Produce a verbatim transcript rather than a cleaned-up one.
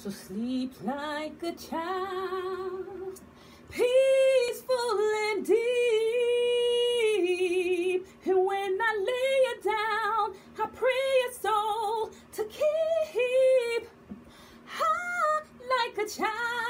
So sleep like a child, peaceful and deep. And when I lay it down, I pray your soul to keep. Ah, like a child.